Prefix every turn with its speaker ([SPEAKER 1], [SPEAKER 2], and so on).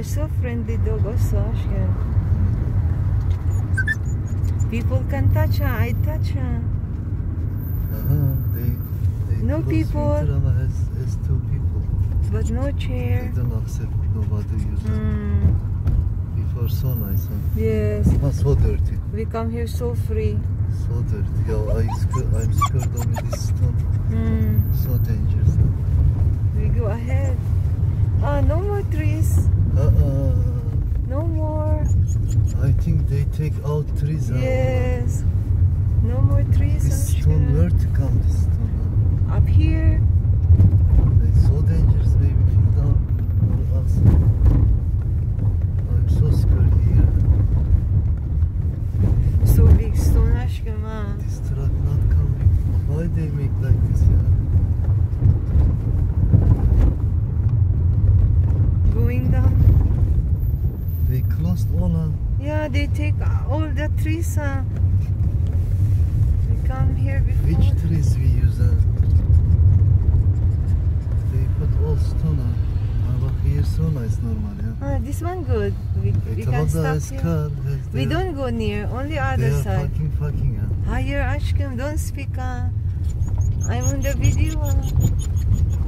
[SPEAKER 1] are so friendly dog also, Ashkan. People can touch her, I touch her.
[SPEAKER 2] They
[SPEAKER 1] No people.
[SPEAKER 2] Has two people.
[SPEAKER 1] But no chair.
[SPEAKER 2] They don't accept nobody use it. Before so nice, huh?
[SPEAKER 1] Yes.
[SPEAKER 2] Not so dirty.
[SPEAKER 1] We come here so free.
[SPEAKER 2] So dirty. Yeah, I'm scared of this stone. So dangerous.
[SPEAKER 1] We go ahead. Ah, no more trees. No more.
[SPEAKER 2] I think they take out trees.
[SPEAKER 1] Yes. No more trees.
[SPEAKER 2] This stone, where to come? This stone?
[SPEAKER 1] Up here.
[SPEAKER 2] It's so dangerous. Maybe feel down or us. I'm so scared here.
[SPEAKER 1] So big stone, Ashkan.
[SPEAKER 2] This truck not coming. Why they make like this? Yeah?
[SPEAKER 1] Going down.
[SPEAKER 2] They closed all.
[SPEAKER 1] Yeah, they take all the trees. We come here before.
[SPEAKER 2] Which trees we use? They put all stone. Look here, so nice, normal. Yeah.
[SPEAKER 1] This one good. We can stop here. We don't go near, only other
[SPEAKER 2] they are
[SPEAKER 1] side.
[SPEAKER 2] Fucking.
[SPEAKER 1] Higher, Ashkan, don't speak. I'm on the video.